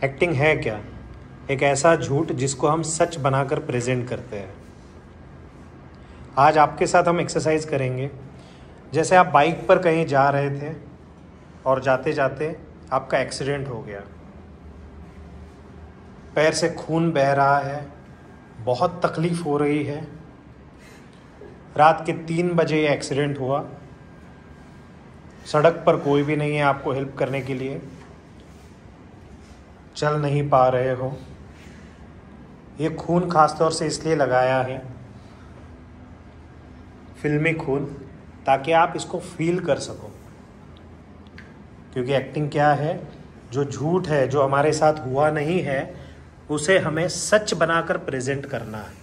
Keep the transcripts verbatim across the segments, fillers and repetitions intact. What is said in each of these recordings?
Acting है क्या? एक ऐसा झूठ जिसको हम सच बनाकर प्रेजेंट करते हैं। आज आपके साथ हम एक्सरसाइज करेंगे। जैसे आप बाइक पर कहीं जा रहे थे और जाते जाते आपका एक्सीडेंट हो गया, पैर से खून बह रहा है, बहुत तकलीफ हो रही है। रात के तीन बजे ये एक्सीडेंट हुआ, सड़क पर कोई भी नहीं है आपको हेल्प करने के लिए, चल नहीं पा रहे हो। ये खून खास तौर से इसलिए लगाया है, फिल्मी खून, ताकि आप इसको फील कर सको। क्योंकि एक्टिंग क्या है? जो झूठ है, जो हमारे साथ हुआ नहीं है, उसे हमें सच बनाकर प्रेजेंट करना है।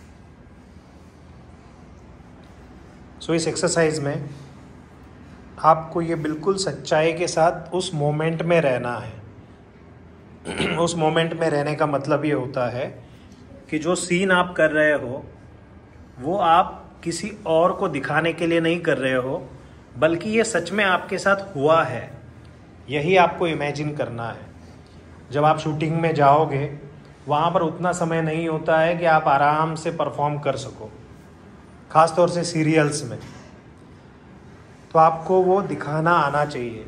सो इस एक्सरसाइज में आपको ये बिल्कुल सच्चाई के साथ उस मोमेंट में रहना है। उस मोमेंट में रहने का मतलब ये होता है कि जो सीन आप कर रहे हो वो आप किसी और को दिखाने के लिए नहीं कर रहे हो, बल्कि ये सच में आपके साथ हुआ है। यही आपको इमेजिन करना है। जब आप शूटिंग में जाओगे, वहाँ पर उतना समय नहीं होता है कि आप आराम से परफॉर्म कर सको, खास तौर से सीरियल्स में। तो आपको वो दिखाना आना चाहिए।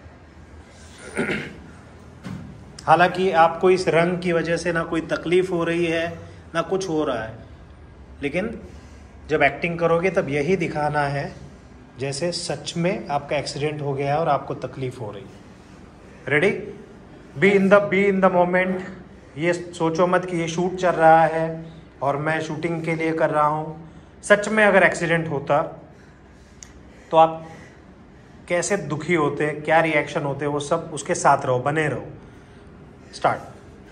हालांकि आपको इस रंग की वजह से ना कोई तकलीफ हो रही है ना कुछ हो रहा है, लेकिन जब एक्टिंग करोगे तब यही दिखाना है जैसे सच में आपका एक्सीडेंट हो गया है और आपको तकलीफ हो रही है। Ready? Be in the be in the moment. ये सोचो मत कि ये शूट चल रहा है और मैं शूटिंग के लिए कर रहा हूँ। सच में अगर एक्सीडेंट होता तो आप कैसे दुखी होते, क्या रिएक्शन होते, वो सब उसके साथ रहो, बने रहो। Start.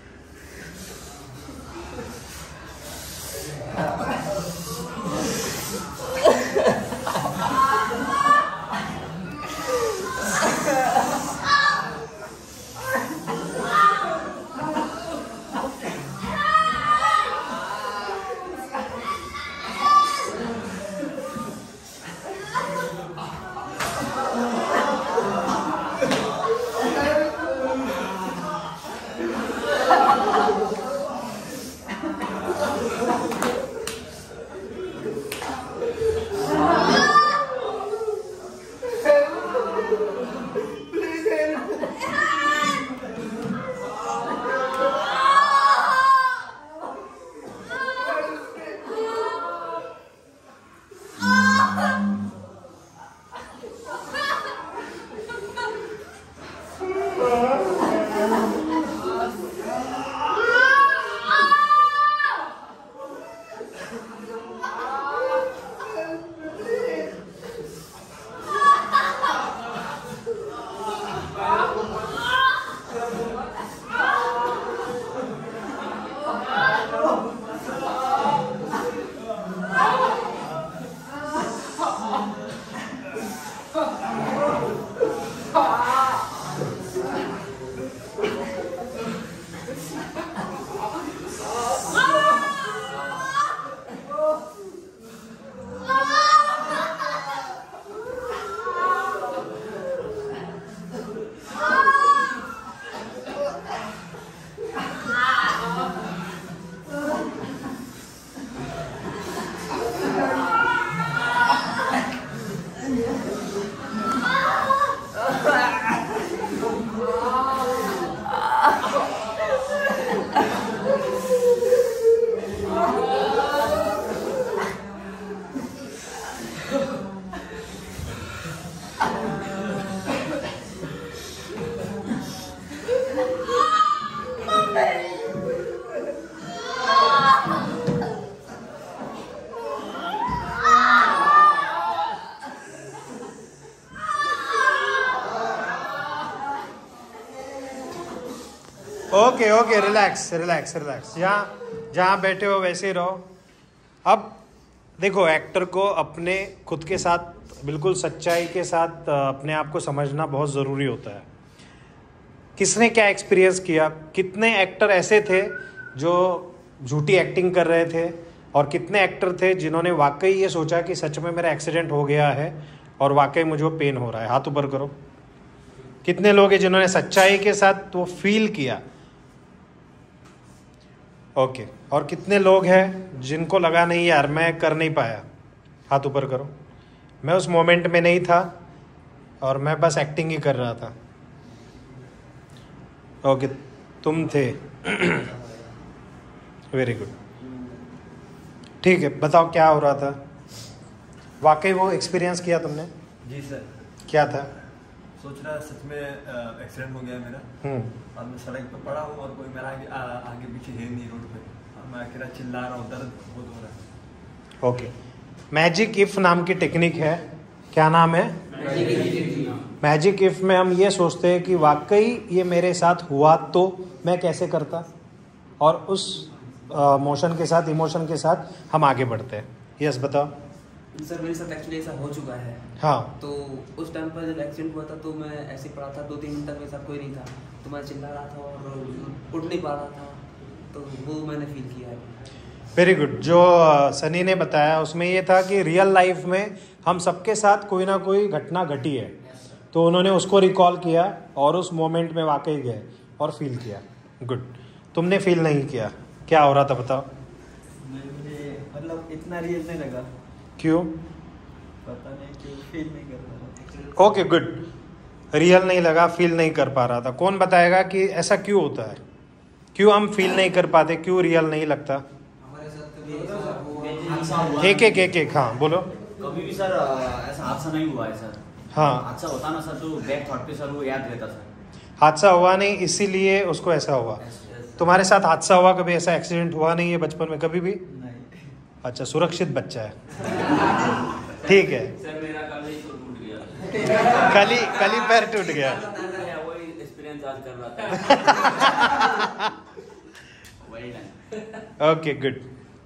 Okay okay, relax relax relax. जहाँ जहाँ बैठे हो वैसे ही रहो। अब देखो, एक्टर को अपने खुद के साथ बिल्कुल सच्चाई के साथ अपने आप को समझना बहुत ज़रूरी होता है। किसने क्या एक्सपीरियंस किया, कितने एक्टर ऐसे थे जो झूठी एक्टिंग कर रहे थे, और कितने एक्टर थे जिन्होंने वाकई ये सोचा कि सच में मेरा एक्सीडेंट हो गया है और वाकई मुझे वो पेन हो रहा है। हाथ ऊपर करो। कितने लोग हैं जिन्होंने सच्चाई के साथ वो फील किया ओके, और कितने लोग हैं जिनको लगा नहीं यार मैं कर नहीं पाया? हाथ ऊपर करो। मैं उस मोमेंट में नहीं था और मैं बस एक्टिंग ही कर रहा था। ओके, तुम थे। Very good. ठीक है, बताओ क्या हो रहा था? वाकई वो एक्सपीरियंस किया तुमने? जी सर। क्या था? सोच रहा सच में एक्सीडेंट हो गया मेरा, हम्म और मैं सड़क पे पड़ा हूँ और कोई मेरा आगे आ, आगे पीछे है नहीं रोड पे, और मैं अकेला चिल्ला रहा हूँ, दर्द बहुत हो रहा है। ओके, मैजिक इफ नाम की टेक्निक है। क्या नाम है? मैजिक इफ में हम ये सोचते हैं कि वाकई ये मेरे साथ हुआ तो मैं कैसे करता, और उस मोशन के साथ, इमोशन के साथ हम आगे बढ़ते हैं। यस बताओ। सर मेरे साथ एक्चुअली ऐसा हो चुका है। हाँ, तो उस टाइम पर जब एक्सीडेंट हुआ था तो मैं ऐसे पड़ा था, दो तीन दिन तक मेरे साथ कोई नहीं था, तो मैं चिल्ला रहा था और उठ नहीं पा रहा था, तो वो मैंने फील किया है। Very good. जो सनी ने बताया उसमें ये था कि रियल लाइफ में हम सबके साथ कोई ना कोई घटना घटी है, तो उन्होंने उसको रिकॉल किया और उस मोमेंट में वाकई गए और फील किया। गुड। तुमने फील नहीं किया, क्या हो रहा था बताओ? मुझे मतलब इतना रियल नहीं लगा। क्यों? पता नहीं क्यों, फील नहीं कर रहा। Okay good. रियल नहीं लगा, फील नहीं कर पा रहा था। कौन बताएगा कि ऐसा क्यों होता है? क्यों हम फील नहीं कर पाते? क्यों रियल नहीं लगता? हमारे साथ कभी ऐसा हुआ एक एक एक एक हाँ बोलो। कभी भी सर ऐसा हादसा नहीं हुआ है सर। हाँ, हादसा होता ना सर तो बैक थॉट पे सर वो याद रहता सर। हादसा हुआ नहीं इसीलिए उसको ऐसा हुआ। तुम्हारे साथ हादसा हुआ कभी? ऐसा एक्सीडेंट हुआ नहीं है बचपन में कभी भी? नहीं। अच्छा, सुरक्षित बच्चा है। ठीक है। सर मेरा कल ही तो टूट गया। कली कली पैर टूट गया। वही एक्सपीरियंस आज कर रहा था। वही ना। Okay good.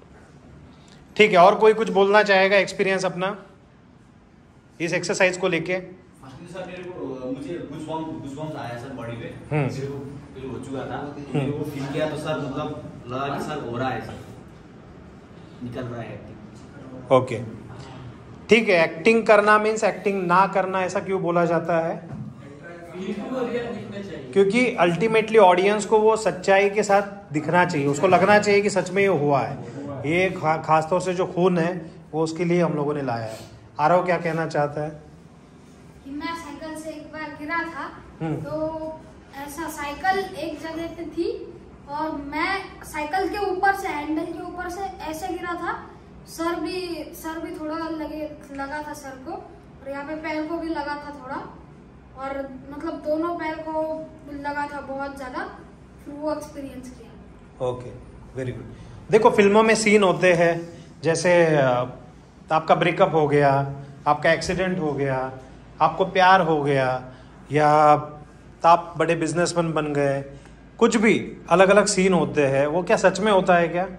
ठीक है, और कोई कुछ बोलना चाहेगा एक्सपीरियंस अपना इस एक्सरसाइज को लेके? फर्स्टली सर मेरे को मुझे गूज़बम्प गूज़बम्प्स आया सर बॉडी पे। हम्म। मेरे को फील हो चुका था, तो मेरे को फील किया तो सर मतलब लगा कि सर हो रहा है, सर निकल रहा है एक्टिंग। ओके ठीक है। एक्टिंग करना मीन्स एक्टिंग ना करना, ऐसा क्यों बोला जाता है? क्योंकि अल्टीमेटली ऑडियंस को वो सच्चाई के साथ दिखना चाहिए, उसको लगना चाहिए कि सच में ये हुआ है। ये खा, खास तौर से जो खून है वो उसके लिए हम लोगों ने लाया है। आरव क्या कहना चाहता है? कि मैं साइकिल से एक बार गिरा था, हम्म। तो ऐसा साइकिल एक जगह पे थी और मैं साइकिल के ऊपर से, हैंडल के ऊपर से ऐसे गिरा था। सर भी सर भी थोड़ा लगे लगा था सर को, और यहाँ पे पैर को भी लगा था थोड़ा, और मतलब दोनों पैर को लगा था बहुत ज्यादा। फिर वो एक्सपीरियंस किया। Okay very good. देखो फिल्मों में सीन होते हैं, जैसे आपका ब्रेकअप हो गया, आपका एक्सीडेंट हो गया, आपको प्यार हो गया, या आप बड़े बिजनेसमैन बन गए, कुछ भी अलग अलग सीन होते हैं। वो क्या सच में होता है क्या?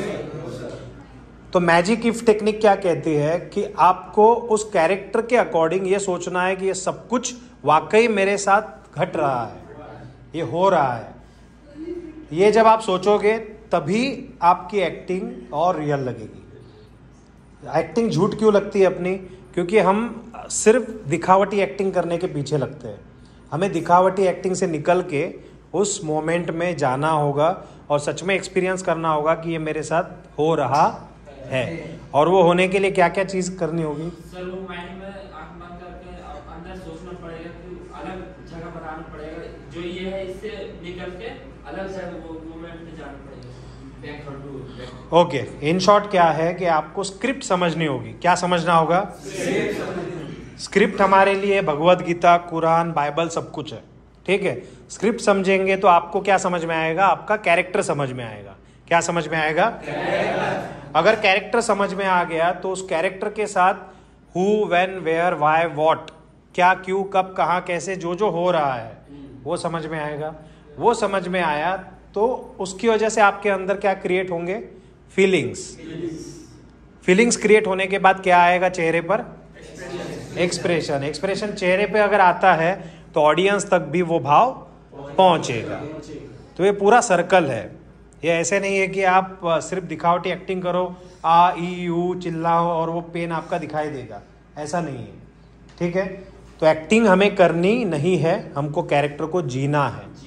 तो मैजिक इफ टेक्निक क्या कहती है कि आपको उस कैरेक्टर के अकॉर्डिंग ये सोचना है कि ये सब कुछ वाकई मेरे साथ घट रहा है, ये हो रहा है। ये जब आप सोचोगे तभी आपकी एक्टिंग और रियल लगेगी। एक्टिंग झूठ क्यों लगती है अपनी? क्योंकि हम सिर्फ दिखावटी एक्टिंग करने के पीछे लगते हैं। हमें दिखावटी एक्टिंग से निकल के उस मोमेंट में जाना होगा और सच में एक्सपीरियंस करना होगा कि ये मेरे साथ हो रहा है। और वो होने के लिए क्या क्या चीज़ करनी होगी? सर वो माइंड में आंख बंद करके अंदर सोचना पड़ेगा कि अलग जगह बनाना पड़ेगा, जो ये है इससे निकल के अलग जगह वो मोमेंट में जाना पड़ेगा। बैक और टू ओके, इन शॉर्ट क्या है कि आपको स्क्रिप्ट समझनी होगी। क्या समझना होगा? स्क्रिप्ट हमारे लिए भगवत गीता, कुरान, बाइबल सब कुछ है। ठीक है, स्क्रिप्ट समझेंगे तो आपको क्या समझ में आएगा? आपका कैरेक्टर समझ में आएगा। क्या समझ में आएगा? अगर कैरेक्टर समझ में आ गया तो उस कैरेक्टर के साथ who, when, where, why, what, क्या, क्यों, कब, कहाँ, कैसे, जो जो हो रहा है वो समझ में आएगा। वो समझ में आया तो उसकी वजह से आपके अंदर क्या क्रिएट होंगे? फीलिंग्स। फीलिंग्स क्रिएट होने के बाद क्या आएगा चेहरे पर? एक्सप्रेशन। एक्सप्रेशन चेहरे पे अगर आता है तो ऑडियंस तक भी वो भाव पहुंचेगा। तो ये पूरा सर्कल है। ये ऐसे नहीं है कि आप सिर्फ दिखावटी एक्टिंग करो, आ ई यू चिल्लाओ और वो पेन आपका दिखाई देगा, ऐसा नहीं है। ठीक है, तो एक्टिंग हमें करनी नहीं है, हमको कैरेक्टर को जीना है।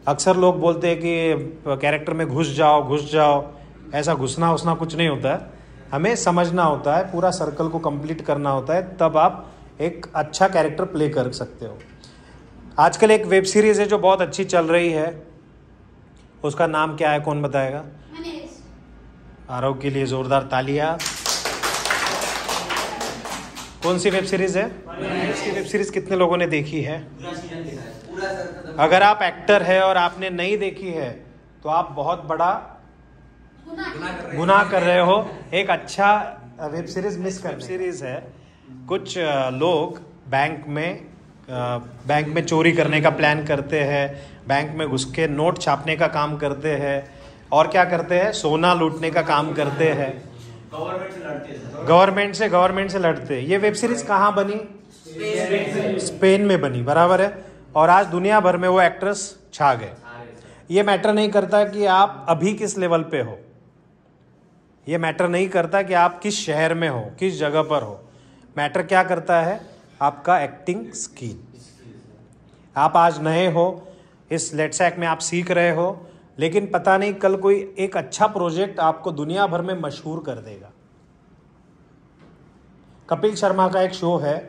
अक्सर लोग बोलते हैं कि कैरेक्टर में घुस जाओ घुस जाओ, ऐसा घुसना उसना कुछ नहीं होता है। हमें समझना होता है, पूरा सर्कल को कंप्लीट करना होता है, तब आप एक अच्छा कैरेक्टर प्ले कर सकते हो। आजकल एक वेब सीरीज़ है जो बहुत अच्छी चल रही है, उसका नाम क्या है, कौन बताएगा? आरव के लिए जोरदार तालियां। कौन सी वेब सीरीज है? इसकी वेब सीरीज कितने लोगों ने देखी है? अगर आप एक्टर है और आपने नहीं देखी है तो आप बहुत बड़ा गुनाह कर रहे हो। एक अच्छा वेब सीरीज मिस कर सीरीज है। कुछ लोग बैंक में बैंक में चोरी करने का प्लान करते हैं, बैंक में घुस के नोट छापने का काम करते हैं, और क्या करते हैं, सोना लूटने का काम करते हैं, गवर्नमेंट से लड़ते हैं गवर्नमेंट से गवर्नमेंट से लड़ते हैं। ये वेब सीरीज कहाँ बनी? स्पेन में बनी, बराबर है। और आज दुनिया भर में वो एक्ट्रेस छा गए। ये मैटर नहीं करता कि आप अभी किस लेवल पे हो, ये मैटर नहीं करता कि आप किस शहर में हो, किस जगह पर हो। मैटर क्या करता है? आपका एक्टिंग स्किल। आप आज नए हो, इस लेट्स एक्ट में आप सीख रहे हो, लेकिन पता नहीं कल कोई एक अच्छा प्रोजेक्ट आपको दुनिया भर में मशहूर कर देगा। कपिल शर्मा का एक शो है,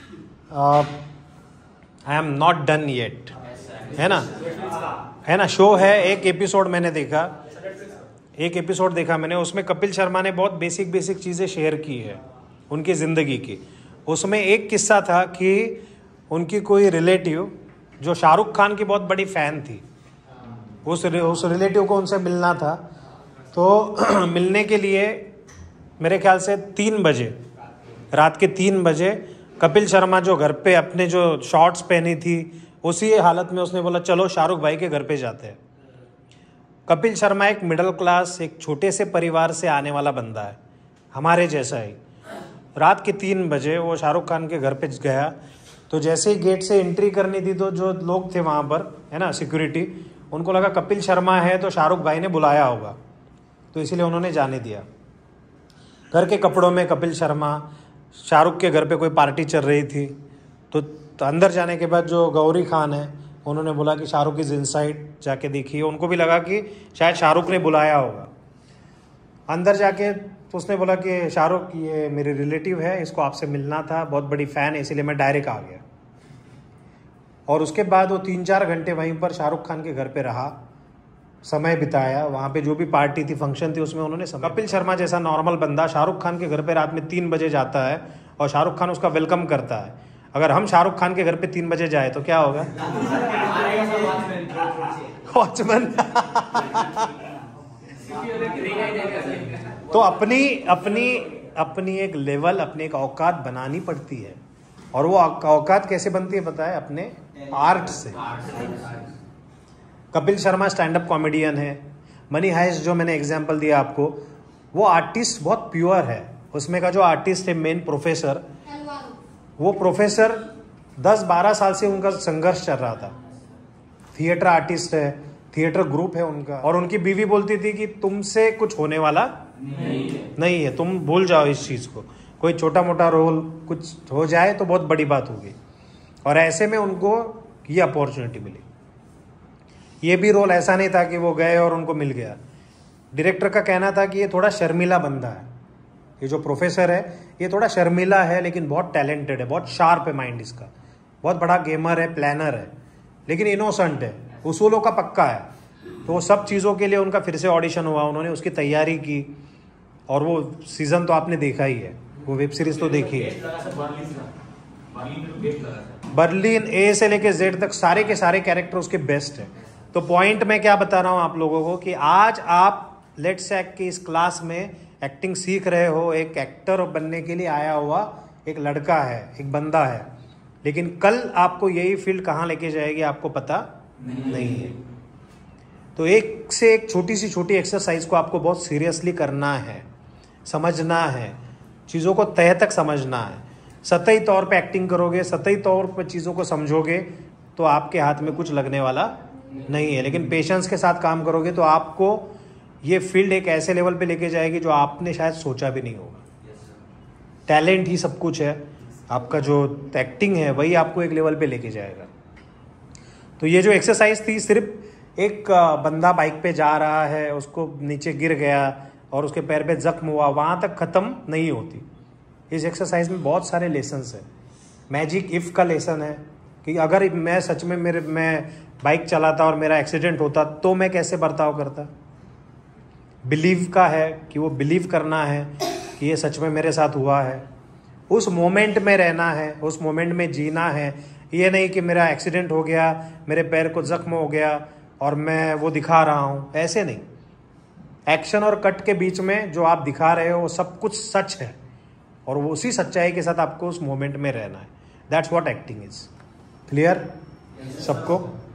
I am not done yet, है ना, है ना, शो है। एक एपिसोड मैंने देखा, एक एपिसोड देखा मैंने, उसमें कपिल शर्मा ने बहुत बेसिक बेसिक चीज़ें शेयर की है उनकी ज़िंदगी की। उसमें एक किस्सा था कि उनकी कोई रिलेटिव जो शाहरुख खान की बहुत बड़ी फ़ैन थी, उस उस रिलेटिव को उनसे मिलना था। तो मिलने के लिए मेरे ख्याल से तीन बजे, रात के तीन बजे, कपिल शर्मा जो घर पे अपने जो शॉर्ट्स पहनी थी उसी हालत में उसने बोला चलो शाहरुख भाई के घर पे जाते हैं। कपिल शर्मा एक मिडिल क्लास, एक छोटे से परिवार से आने वाला बंदा है, हमारे जैसा ही। रात के तीन बजे वो शाहरुख खान के घर पे गया, तो जैसे ही गेट से एंट्री करनी थी तो जो लोग थे वहाँ पर, है ना, सिक्योरिटी, उनको लगा कपिल शर्मा है तो शाहरुख भाई ने बुलाया होगा, तो इसलिए उन्होंने जाने दिया। घर के कपड़ों में कपिल शर्मा, शाहरुख के घर पे कोई पार्टी चल रही थी, तो, तो अंदर जाने के बाद जो गौरी खान है उन्होंने बोला कि शाहरुख इज़ इनसाइड, जाके देखिए। उनको भी लगा कि शायद शाहरुख ने बुलाया होगा। अंदर जाके तो उसने बोला कि शाहरुख ये मेरे रिलेटिव है, इसको आपसे मिलना था, बहुत बड़ी फ़ैन है, इसीलिए मैं डायरेक्ट आ गया। और उसके बाद वो तीन चार घंटे वहीं पर शाहरुख खान के घर पे रहा, समय बिताया। वहाँ पे जो भी पार्टी थी, फंक्शन थी, उसमें उन्होंने समय। कपिल शर्मा जैसा नॉर्मल बंदा शाहरुख खान के घर पे रात में तीन बजे जाता है और शाहरुख खान उसका वेलकम करता है। अगर हम शाहरुख खान के घर पे तीन बजे जाए तो क्या होगा? वॉचमैन। तो अपनी अपनी अपनी एक लेवल, अपनी एक औकात बनानी पड़ती है। और वो औकात कैसे बनती है पता है? अपने आर्ट से। Kapil Sharma stand up comedian है। मनी हाइस्ट जो मैंने एग्जांपल दिया आपको, वो आर्टिस्ट बहुत प्योर है। उसमें का जो आर्टिस्ट है मेन प्रोफेसर, वो प्रोफेसर दस बारह साल से उनका संघर्ष चल रहा था। थिएटर आर्टिस्ट है, थिएटर ग्रुप है उनका, और उनकी बीवी बोलती थी कि तुमसे कुछ होने वाला नहीं है, नहीं है, तुम भूल जाओ इस चीज़ को, कोई छोटा मोटा रोल कुछ हो जाए तो बहुत बड़ी बात होगी। और ऐसे में उनको ये अपॉर्चुनिटी मिली। ये भी रोल ऐसा नहीं था कि वो गए और उनको मिल गया। डायरेक्टर का कहना था कि ये थोड़ा शर्मीला बंदा है, ये जो प्रोफेसर है ये थोड़ा शर्मीला है, लेकिन बहुत टैलेंटेड है, बहुत शार्प है माइंड इसका, बहुत बड़ा गेमर है, प्लानर है, लेकिन इनोसेंट है, उसूलों का पक्का है। तो वो सब चीज़ों के लिए उनका फिर से ऑडिशन हुआ, उन्होंने उसकी तैयारी की, और वो सीज़न तो आपने देखा ही है, वो वेब सीरीज तो देखी है। बर्लिन ए से लेके जेड तक सारे के सारे कैरेक्टर उसके बेस्ट है। तो पॉइंट मैं क्या बता रहा हूँ आप लोगों को कि आज आप लेट्स एक्ट की इस क्लास में एक्टिंग सीख रहे हो, एक एक्टर बनने के लिए आया हुआ एक लड़का है, एक बंदा है, लेकिन कल आपको यही फील्ड कहाँ लेके जाएगी आपको पता नहीं, नहीं है। तो एक से एक छोटी सी छोटी एक्सरसाइज को आपको बहुत सीरियसली करना है, समझना है, चीज़ों को तह तक समझना है। सतही तौर पे एक्टिंग करोगे, सतही तौर पे चीज़ों को समझोगे तो आपके हाथ में कुछ लगने वाला नहीं है, लेकिन पेशेंस के साथ काम करोगे तो आपको ये फील्ड एक ऐसे लेवल पे लेके जाएगी जो आपने शायद सोचा भी नहीं होगा। टैलेंट ही सब कुछ है, आपका जो एक्टिंग है वही आपको एक लेवल पे लेके जाएगा। तो ये जो एक्सरसाइज थी सिर्फ एक अ, बंदा बाइक पे जा रहा है, उसको नीचे गिर गया और उसके पैर पे जख्म हुआ, वहाँ तक ख़त्म नहीं होती। इस एक्सरसाइज में बहुत सारे लेसन्स हैं। मैजिक इफ़ का लेसन है कि अगर मैं सच में मेरे मैं बाइक चलाता और मेरा एक्सीडेंट होता तो मैं कैसे बर्ताव करता। बिलीव का है कि वो बिलीव करना है कि ये सच में मेरे साथ हुआ है, उस मोमेंट में रहना है, उस मोमेंट में जीना है। ये नहीं कि मेरा एक्सीडेंट हो गया, मेरे पैर को जख्म हो गया और मैं वो दिखा रहा हूँ, ऐसे नहीं। एक्शन और कट के बीच में जो आप दिखा रहे हो वो सब कुछ सच है और वो उसी सच्चाई के साथ आपको उस मोमेंट में रहना है। That's what acting is. Clear सबको?